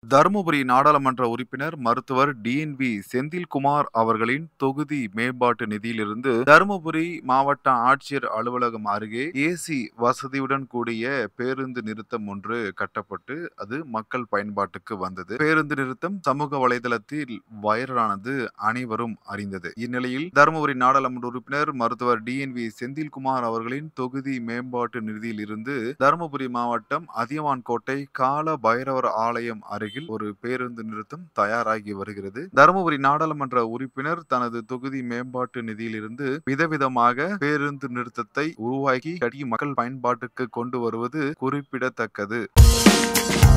தருமபுரி நாடாளுமன்ற உறுப்பினர் மருத்துவர் DNV செந்தில்குமார் அவர்களின் தொகுதி மேம்பாட்டு நிதியிலிருந்து தருமபுரி மாவட்ட ஆட்சியர் அலுவலகம் அருகே ஏசி வசதியுடன் கூடிய பேருந்து நிறுத்தம் ஒன்று கட்டப்பட்டு அது மக்கள் பயன்பாட்டுக்கு வந்தது. பேருந்து நிறுத்தம் சமூக வலைதளத்தில் வைரலானது அனைவரும் அறிந்தது. இந்நிலையில் தருமபுரி நாடாளுமன்ற உறுப்பினர் மருத்துவர் DNV செந்தில்குமார் அவர்களின் தொகுதி மேம்பாட்டு நிதியில் இருந்து தருமபுரி மாவட்டம் அதியமான்கோட்டை கால பைரவர் ஆலயம் அருகில் ஒரு பேருந்து நிறுத்தம் தயாராகி வருகிறது. தருமபுரி நாடாளுமன்ற உறுப்பினர் தனது தொகுதி மேம்பாட்டு நிதியிலிருந்து விதவிதமாக பேருந்து நிறுத்தத்தை உருவாக்கி மக்கள் பயன்பாட்டுக்கு கொண்டு வருவது குறிப்பிடத்தக்கது.